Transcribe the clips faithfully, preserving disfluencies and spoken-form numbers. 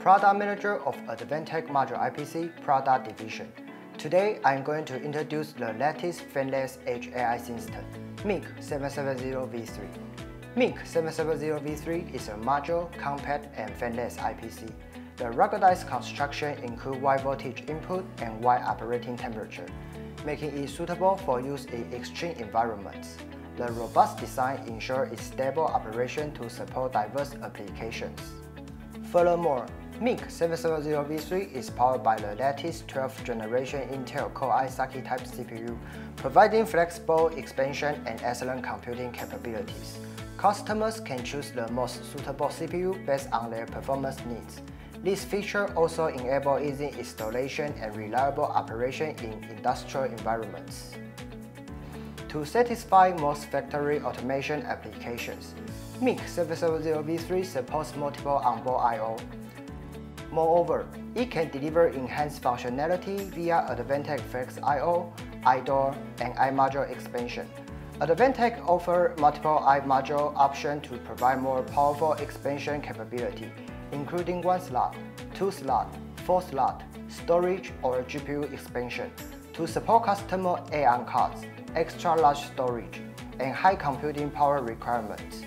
Product Manager of Advantech Module I P C Product Division. Today, I'm going to introduce the latest Fanless Edge A I system, M I C seven seven zero V three. M I C seven seven zero V three is a modular, compact, and fanless I P C. The ruggedized construction includes wide voltage input and wide operating temperature, making it suitable for use in extreme environments. The robust design ensures its stable operation to support diverse applications. Furthermore, M I C seven seven zero V three is powered by the latest twelfth generation Intel Core i socket-type C P U, providing flexible expansion and excellent computing capabilities. Customers can choose the most suitable C P U based on their performance needs. This feature also enables easy installation and reliable operation in industrial environments. To satisfy most factory automation applications, M I C seven seven zero V three supports multiple onboard I O. Moreover, it can deliver enhanced functionality via Advantech Flex I O, iDoor, and iModule expansion. Advantech offers multiple iModule options to provide more powerful expansion capability, including one slot, two slot, four slot, storage, or G P U expansion, to support customer A I cards, extra large storage, and high computing power requirements.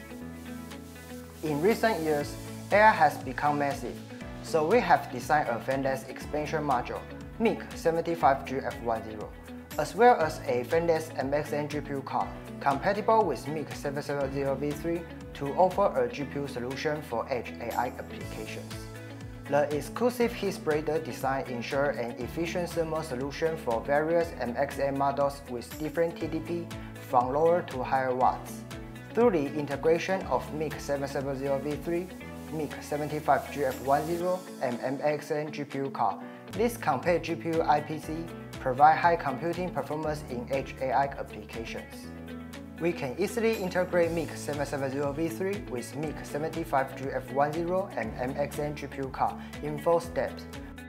In recent years, A I has become massive, so we have designed a fanless expansion module, M I C seventy-five G F ten, as well as a fanless M X M G P U Card compatible with M I C seven seven zero V three to offer a G P U solution for edge A I applications. The exclusive heat-spreader design ensures an efficient thermal solution for various M X M models with different T D P from lower to higher watts. Through the integration of M I C seven seven zero V three, M I C seventy-five G F ten, and M X M G P U Card, this compact G P U I P C provides high computing performance in edge A I applications. We can easily integrate M I C seven seven zero V three with M I C seventy-five G F ten and M X M G P U Card in four steps.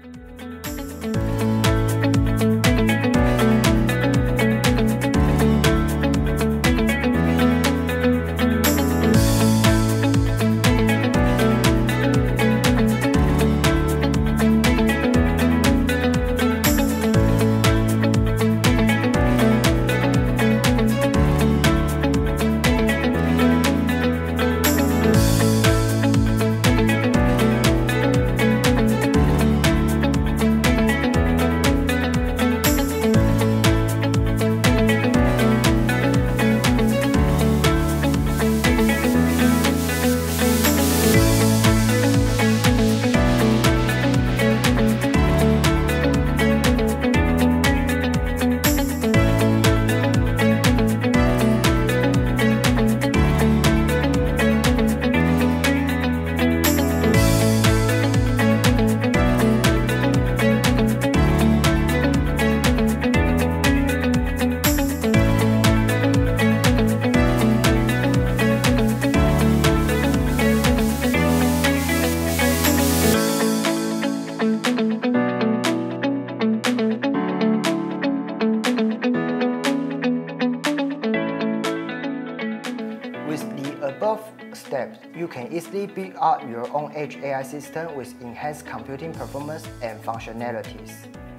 Above steps, you can easily build out your own edge A I system with enhanced computing performance and functionalities.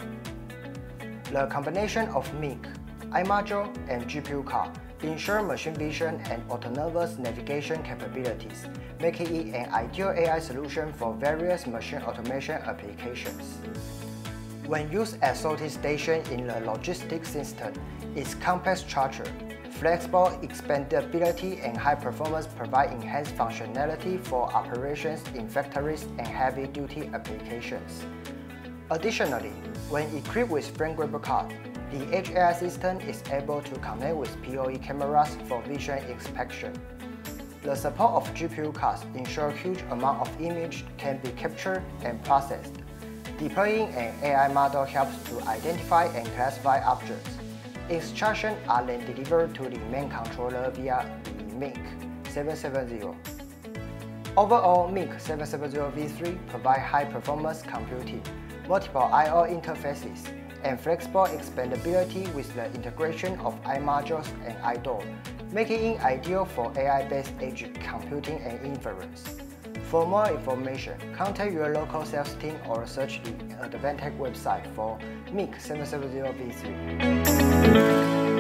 The combination of M I C, iModule, and G P U Card ensure machine vision and autonomous navigation capabilities, making it an ideal A I solution for various machine automation applications. When used as sorting station in the logistics system, its compact structure, flexible expandability, and high performance provide enhanced functionality for operations in factories and heavy-duty applications. Additionally, when equipped with frame grabber card, the edge A I system is able to connect with P O E cameras for vision inspection. The support of G P U cards ensures huge amount of image can be captured and processed. Deploying an A I model helps to identify and classify objects. Instructions are then delivered to the main controller via the M I C seven seven zero. Overall, M I C seven seven zero V three provides high-performance computing, multiple I O interfaces, and flexible expandability with the integration of iModules and iDoor, making it ideal for A I-based edge computing and inference. For more information, contact your local sales team or search the Advantech website for M I C seven seven zero V three.